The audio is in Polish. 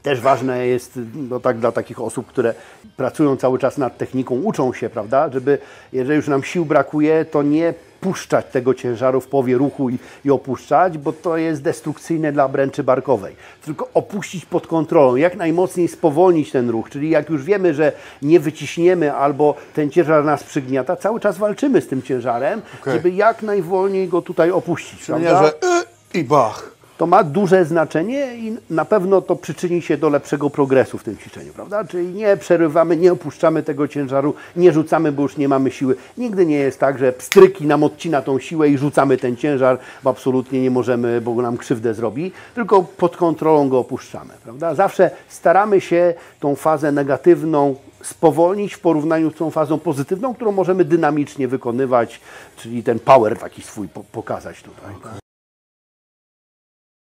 Też ważne jest, no tak dla takich osób, które pracują cały czas nad techniką, uczą się, prawda, żeby jeżeli już nam sił brakuje, to nie puszczać tego ciężaru w połowie ruchu i opuszczać, bo to jest destrukcyjne dla obręczy barkowej. Tylko opuścić pod kontrolą, jak najmocniej spowolnić ten ruch, czyli jak już wiemy, że nie wyciśniemy albo ten ciężar nas przygniata, cały czas walczymy z tym ciężarem, żeby jak najwolniej go tutaj opuścić. Czyli nie, że i bach. To ma duże znaczenie i na pewno to przyczyni się do lepszego progresu w tym ćwiczeniu, prawda? Czyli nie przerywamy, nie opuszczamy tego ciężaru, nie rzucamy, bo już nie mamy siły. Nigdy nie jest tak, że pstryki nam odcina tą siłę i rzucamy ten ciężar, bo absolutnie nie możemy, bo nam krzywdę zrobi, tylko pod kontrolą go opuszczamy, prawda? Zawsze staramy się tą fazę negatywną spowolnić w porównaniu z tą fazą pozytywną, którą możemy dynamicznie wykonywać, czyli ten power taki swój pokazać tutaj.